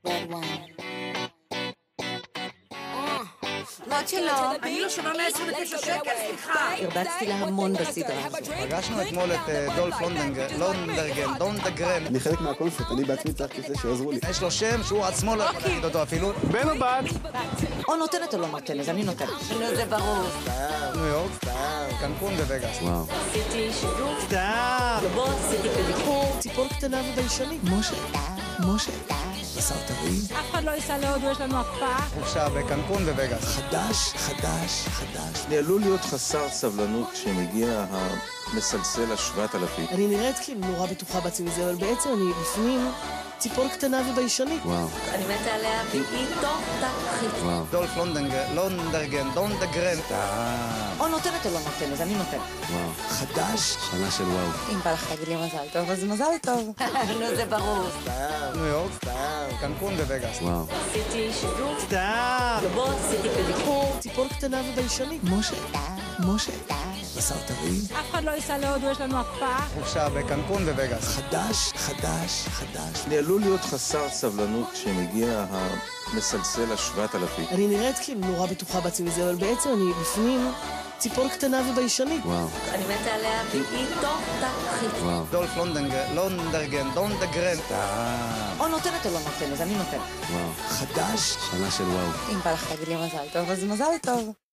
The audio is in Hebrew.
red wine. לא שלא. אני לא שווה 129 שקל, סליחה. הרבצתי לה המון בסדרה הזאת. פגשנו אתמול את דולף לונדגרן. אני חלק מהקונספט, אני בעצמי צריך כזה שיעזרו לי. יש לו שם שהוא עצמו לא יכול להגיד אותו אפילו. בן או בת? או נותנת או לא נותנת, אני נותנת. נו, זה ברור. ניו יורק, קנקון ווגאס. וואו. עשיתי שידור. סתם! בוא, עשיתי פדיקור. ציפור קטנה וביישנית. משה. בשר טרי. אף אחד לא ייסע להודו, יש לנו הקפאה. חופשה בקנקון ווגאס. חדש. אני עלול להיות חסר סבלנות כשמגיע המסלסל ה-7,000. אני נראית כאילו נורא בטוחה בעצמי זה, אבל בעצם אני בפנים ציפור קטנה וביישנית. וואו. אני מתה עליה ואיתו תחית. וואו. דולף לונדגרן. או נותנת או לא נותנת, אני נותנת. וואו. חדש. שנה של וואו. אם בא לך להגיד לי מזל טוב, אז מזל טוב. נו, זה ברור. ניו יורק, קנקון ווגאס. וואו. עשיתי שידור. סתם! בוא, עשיתי פדיקור. ציפור קטנה וביישנית. משה. בשר טרי. אף אחד לא ייסע להודו, יש לנו הקפאה. חופשה בקנקון ווגאס. חדש. אני עלול להיות חסר סבלנות כשמגיע המסלסל ה-7,000. אני נראית כאילו נורא בטוחה בעצמי זה, אבל בעצם אני בפנים ציפור קטנה וביישנית. וואו. אני מתה עליה ואיתו תחית. וואו. דולף לונדגרן. או נותנת או לא נותנת, אני נותנת. וואו. חדש. שנה של וואו. אם בא לך להגיד לי מזל טוב, אז מזל טוב.